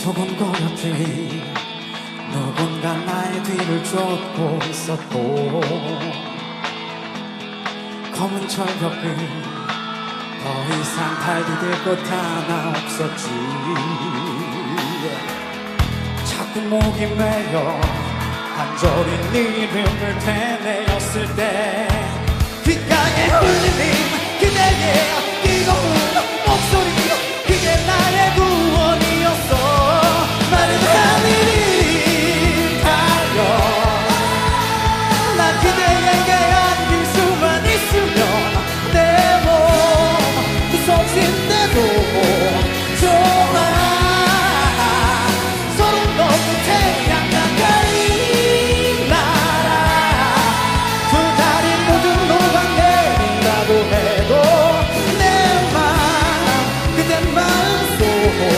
두근거렸지. 누군가 나의 뒤를 쫓고 있었고 검은 철벽은 더 이상 달디딜 곳 하나 없었지. 자꾸 목이 메여 한절인 네 이름을 되뇌었을 때 귓가에 울리는 그대의 뜨거운 목소리, 그게 나의 구원이었어. 마른 하늘이 달려 난 그대에게 안길 수만 있으면 내 몸 부서진대도 좋아. 서로 너무 태양 가까이 날아 두 다리 모두 녹아내린다고 해도 내 맘 그대 마음속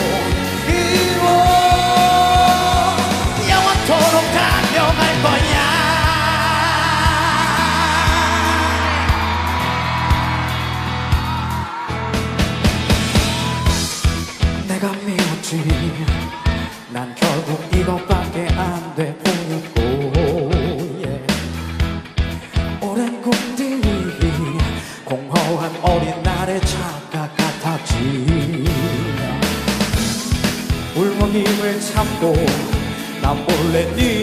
영원토록 단명할 거야. 내가 미웠지. 난 결국 이것밖에 안 돼 보였고 오랜 꿈들이 공허한 어린 날의 착각 같았지. 울먹임을 참고 난 몰래 네